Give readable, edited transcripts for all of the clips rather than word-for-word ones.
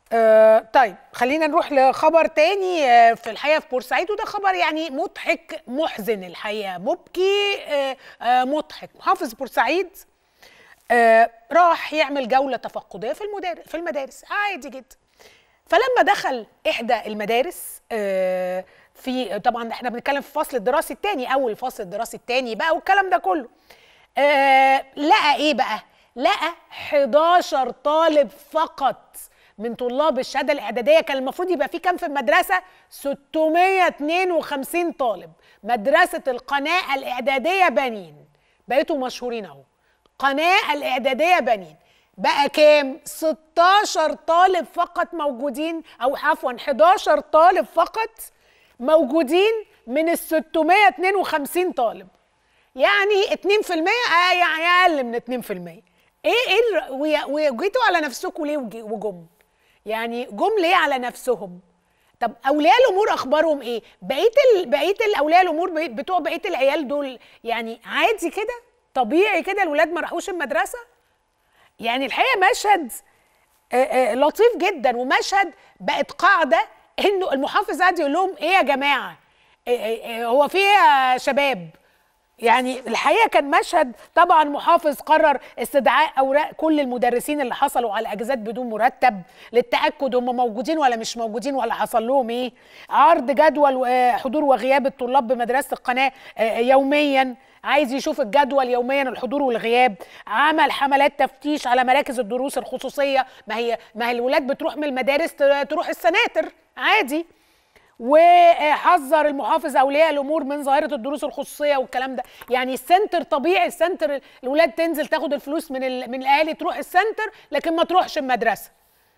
طيب خلينا نروح لخبر تاني. في الحقيقة في بورسعيد، وده خبر يعني مضحك محزن الحقيقة، مبكي مضحك. محافظ بورسعيد راح يعمل جولة تفقدية في المدارس عادي جدا. فلما دخل إحدى المدارس في، طبعا احنا بنتكلم في الفصل الدراسي الثاني، أول الفصل الدراسي الثاني بقى والكلام ده كله، لقى إيه بقى؟ لقى 11 طالب فقط من طلاب الشهاده الاعداديه. كان المفروض يبقى في كام في المدرسه؟ 652 طالب. مدرسه القناه الاعداديه بنين، بقيتوا مشهورين اهو، قناه الاعداديه بنين، بقى كام؟ 16 طالب فقط موجودين، او عفوا 11 طالب فقط موجودين من ال 652 طالب، يعني 2%، يعني اقل من 2%. وجيتوا على نفسكم ليه وجم؟ يعني جم ليه على نفسهم؟ طب اولياء الامور اخبارهم ايه؟ بقيه الاولياء الامور بتوع بقيه العيال دول يعني عادي كده، طبيعي كده، الولاد ما راحوش المدرسه؟ يعني الحقيقه مشهد لطيف جدا، ومشهد بقت قاعده انه المحافظ قاعد يقول لهم ايه يا جماعه؟ هو في ايه يا شباب؟ يعني الحقيقه كان مشهد. طبعا محافظ قرر استدعاء اوراق كل المدرسين اللي حصلوا على اجازات بدون مرتب للتاكد هم موجودين ولا مش موجودين ولا حصل لهم ايه، عرض جدول حضور وغياب الطلاب بمدرسه القناه يوميا، عايز يشوف الجدول يوميا الحضور والغياب، عمل حملات تفتيش على مراكز الدروس الخصوصيه، ما هي الولاد بتروح من المدارس تروح السناتر عادي، وحذر المحافظ اولياء الامور من ظاهره الدروس الخصوصيه والكلام ده. يعني السنتر طبيعي، السنتر الولاد تنزل تاخد الفلوس من الاهالي تروح السنتر، لكن ما تروحش المدرسه.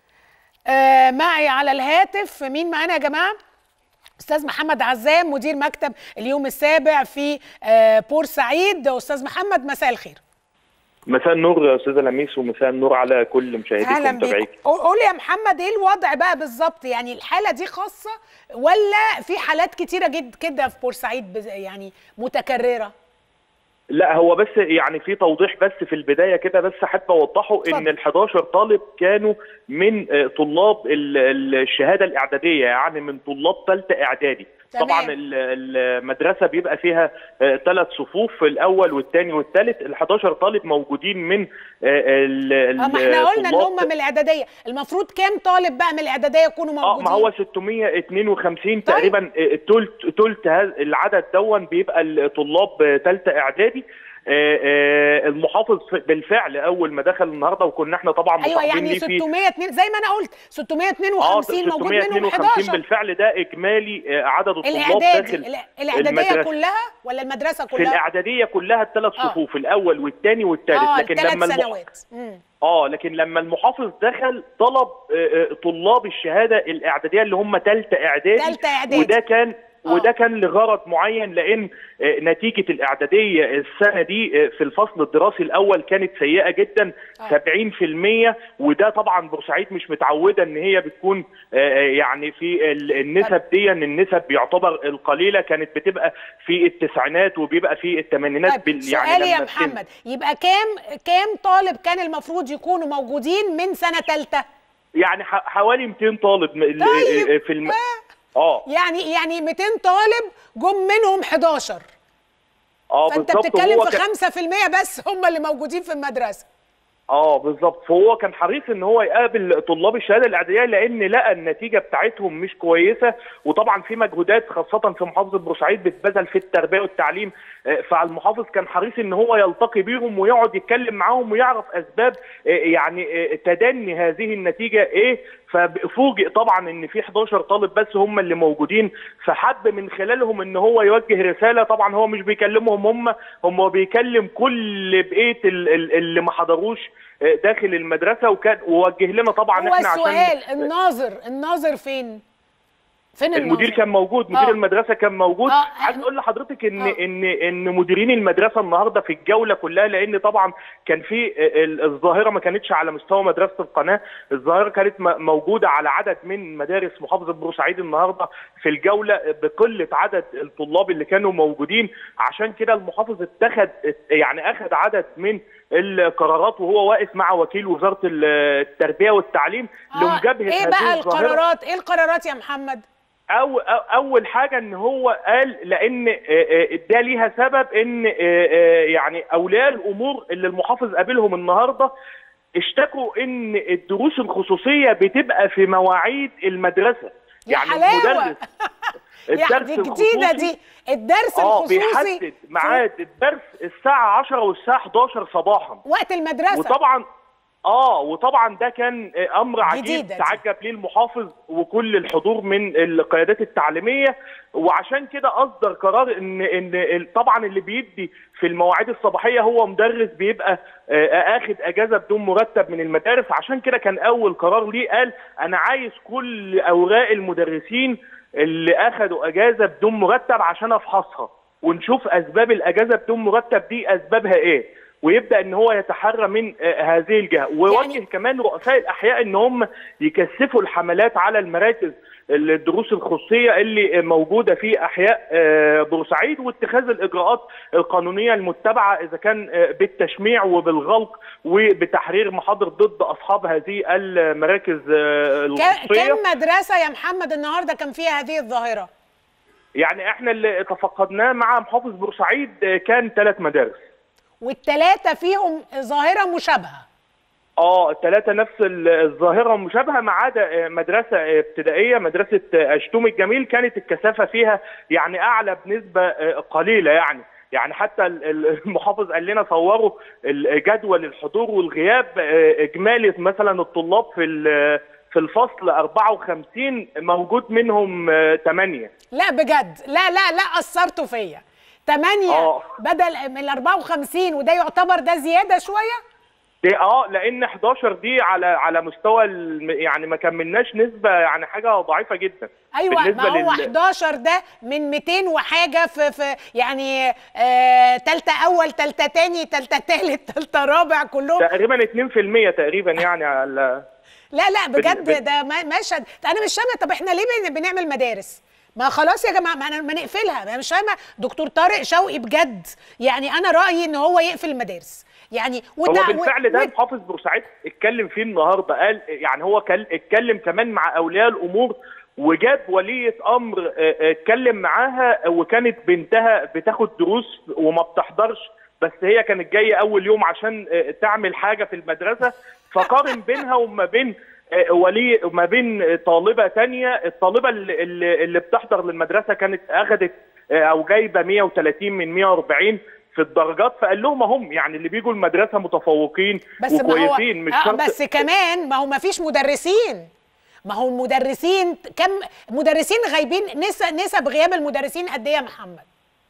معي على الهاتف، مين معانا يا جماعه؟ استاذ محمد عزام، مدير مكتب اليوم السابع في بورسعيد. استاذ محمد مساء الخير. مساء النور يا استاذه لميس، ومساء النور على كل مشاهديك ومتابعيك. قول يا محمد ايه الوضع بقى بالظبط؟ يعني الحاله دي خاصه ولا في حالات كتيره كده في بورسعيد يعني متكرره؟ لا، هو بس يعني في توضيح بس في البدايه كده، بس حابب اوضحه ان ال 11 طالب كانوا من طلاب الشهاده الاعداديه، يعني من طلاب ثالثه اعدادي. طبعا المدرسه بيبقى فيها 3 صفوف، الاول والثاني والثالث. ال 11 طالب موجودين من ما احنا قلنا ان هم من الاعداديه، المفروض كام طالب بقى من الاعداديه يكونوا موجودين؟ ما هو 652 تقريبا. ثلث العدد دون بيبقى الطلاب ثالثه اعدادي. المحافظ بالفعل اول ما دخل النهارده، وكنا احنا طبعا ايوه يعني 602 زي ما انا قلت 652 موجود منهم 11 بالفعل. ده اجمالي عدد الطلاب داخل الاعداديه كلها ولا المدرسه كلها؟ في الاعداديه كلها الثلاث صفوف، الاول والثاني والثالث. لكن لما سنوات. لكن لما المحافظ دخل طلب طلاب الشهاده الاعداديه اللي هم ثالثه اعدادي، وده كان لغرض معين، لان نتيجه الاعداديه السنه دي في الفصل الدراسي الاول كانت سيئه جدا، 70%. وده طبعا بورسعيد مش متعوده ان هي بتكون يعني في النسب دي، ان النسب يعتبر القليله كانت بتبقى في التسعينات وبيبقى في الثمانينات. يعني سؤالي يا محمد، يبقى كام طالب كان المفروض يكونوا موجودين من سنه ثالثه؟ يعني حوالي 200 طالب. طيب. في يعني 200 طالب جم منهم 11. فانت بتتكلم في 5% بس هم اللي موجودين في المدرسه. بالظبط. فهو كان حريص ان هو يقابل طلاب الشهاده الاعداديه، لان لقى النتيجه بتاعتهم مش كويسه. وطبعا في مجهودات خاصه في محافظه بورسعيد بتبذل في التربيه والتعليم، فالمحافظ كان حريص ان هو يلتقي بيهم ويقعد يتكلم معاهم ويعرف اسباب يعني تدني هذه النتيجه ايه. ففوجئ طبعا ان في 11 طالب بس هم اللي موجودين، فحب من خلالهم ان هو يوجه رساله. طبعا هو مش بيكلمهم هم بيكلم كل بقيه اللي ما حضروش داخل المدرسه، ووجه لنا طبعا احنا عشان السؤال الناظر فين المدير كان موجود، مدير المدرسه كان موجود. عايز اقول لحضرتك ان مديرين المدرسه النهارده في الجوله كلها، لان طبعا كان في الظاهره ما كانتش على مستوى مدرسه القناه، الظاهره كانت موجوده على عدد من مدارس محافظه بورسعيد النهارده في الجوله بقله عدد الطلاب اللي كانوا موجودين. عشان كده المحافظ اخذ عدد من القرارات وهو واقف مع وكيل وزاره التربيه والتعليم لمجابهه ايه بقى القرارات؟ ايه القرارات يا محمد؟ اول حاجه ان هو قال لان ده ليها سبب ان يعني اولياء الامور اللي المحافظ قابلهم النهارده اشتكوا ان الدروس الخصوصيه بتبقى في مواعيد المدرسه. يعني المدرس الدرس دي جديده دي الدرس الخصوصي بيحدد ميعاد الدرس الساعه 10 والساعه 11 صباحا وقت المدرسه. وطبعا ده كان امر عجيب تعجب ليه المحافظ وكل الحضور من القيادات التعليميه، وعشان كده اصدر قرار ان طبعا اللي بيدي في المواعيد الصباحيه هو مدرس بيبقى اخد اجازه بدون مرتب من المدارس. عشان كده كان اول قرار ليه قال انا عايز كل اوراق المدرسين اللي اخدوا اجازه بدون مرتب عشان افحصها ونشوف اسباب الاجازه بدون مرتب دي اسبابها ايه، ويبدا ان هو يتحرى من هذه الجهه. ووجه يعني كمان رؤساء الاحياء ان هم يكثفوا الحملات على المراكز الدروس الخصوصيه اللي موجوده في احياء بورسعيد، واتخاذ الاجراءات القانونيه المتبعه اذا كان بالتشميع وبالغلق وبتحرير محاضر ضد اصحاب هذه المراكز الخصوصيه. كم مدرسه يا محمد النهارده كان فيها هذه الظاهره؟ يعني احنا اللي تفقدناه مع محافظ بورسعيد كان 3 مدارس، والثلاثه فيهم ظاهره مشابهه. الثلاثه نفس الظاهره مشابهه ما عدا مدرسه ابتدائيه مدرسه اشتوم الجميل كانت الكثافه فيها يعني اعلى بنسبه قليله. يعني حتى المحافظ قال لنا صوروا جدول الحضور والغياب، اجمالي مثلا الطلاب في الفصل 54 موجود منهم 8. لا بجد، لا قصرتوا فيا 8 بدل من 54، وده يعتبر ده زياده شويه. دي لان 11 دي على مستوى يعني ما كملناش نسبه، يعني حاجه ضعيفه جدا. ايوه ما هو 11 ده من 200 وحاجه في يعني ثالثه اول ثالثه ثاني ثالثه ثالث ثالثه رابع كلهم تقريبا 2% تقريبا يعني على لا بجد ده مشهد انا مش فاهمه. طب احنا ليه بنعمل مدارس؟ ما خلاص يا جماعه ما نقفلها. انا مش فاهمه دكتور طارق شوقي بجد، يعني انا رايي ان هو يقفل المدارس. يعني هو بالفعل ده محافظ بورسعيد اتكلم فيه النهارده، قال يعني هو اتكلم كمان مع اولياء الامور وجاب وليه امر اتكلم معاها، وكانت بنتها بتاخد دروس وما بتحضرش، بس هي كانت جايه اول يوم عشان تعمل حاجه في المدرسه، فقارن بينها وما بين ما بين طالبه ثانيه. الطالبه اللي بتحضر للمدرسه كانت اخذت او جايبه 130 من 140 في الدرجات، فقال لهم هم يعني اللي بيجوا المدرسه متفوقين وكويسين مش شرط. بس كمان ما هو ما فيش مدرسين. ما هو المدرسين كم مدرسين غايبين؟ نسب غياب المدرسين قد ايه يا محمد؟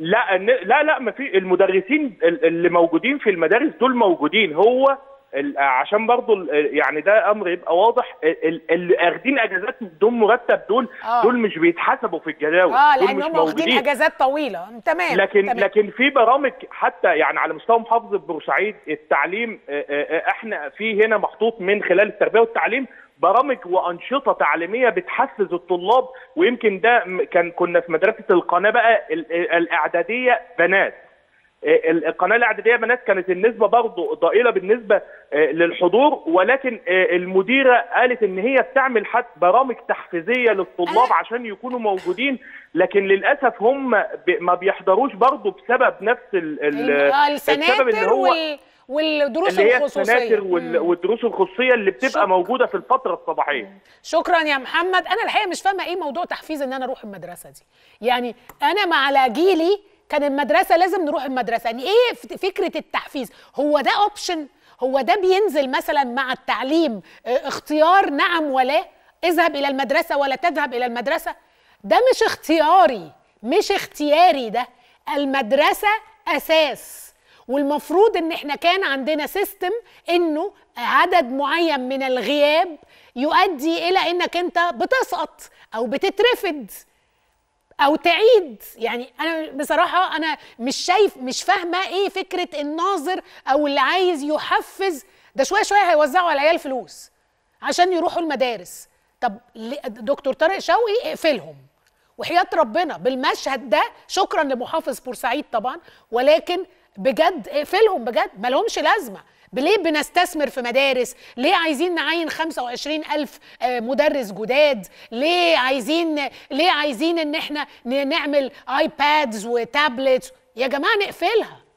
لا ما في المدرسين اللي موجودين في المدارس دول موجودين. هو عشان برضو يعني ده امر يبقى واضح، اللي اخدين اجازات بدون مرتب دول مش بيتحسبوا في الجداول، لانهم واخدين اجازات طويله. تمام. لكن في برامج حتى يعني على مستوى محافظه بورسعيد التعليم، احنا في هنا محطوط من خلال التربيه والتعليم برامج وانشطه تعليميه بتحفز الطلاب. ويمكن ده كنا في مدرسه القناه بقى الاعداديه بنات، القناه الاعداديه بنات كانت النسبه برضه ضئيله بالنسبه للحضور، ولكن المديره قالت ان هي بتعمل حتى برامج تحفيزيه للطلاب عشان يكونوا موجودين، لكن للاسف هم ما بيحضروش برضه بسبب نفس السبب اللي هو والدروس اللي هي الخصوصيه السناتر والدروس الخصوصيه اللي بتبقى موجوده في الفتره الصباحيه. شكرا يا محمد. انا الحقيقه مش فاهمه ايه موضوع تحفيز ان انا اروح المدرسه دي. يعني انا على جيلي كان المدرسه لازم نروح المدرسه. يعني ايه فكره التحفيز؟ هو ده اوبشن؟ هو ده بينزل مثلا مع التعليم اختيار نعم ولا؟ اذهب الى المدرسه ولا تذهب الى المدرسه؟ ده مش اختياري، مش اختياري، ده المدرسه اساس. والمفروض ان احنا كان عندنا سيستم انه عدد معين من الغياب يؤدي الى انك انت بتسقط او بتترفد او تعيد. يعني انا بصراحه انا مش فاهمه ايه فكره الناظر او اللي عايز يحفز ده. شويه هيوزعوا على العيال فلوس عشان يروحوا المدارس. طب دكتور طارق شوقي اقفلهم وحياه ربنا بالمشهد ده. شكرا لمحافظ بورسعيد طبعا، ولكن بجد اقفلهم بجد، ما لهمش لازمه. ليه بنستثمر في مدارس؟ ليه عايزين نعين 25,000 مدرس جداد؟ ليه عايزين ان احنا نعمل ايبادز وتابلتس؟ يا جماعه نقفلها.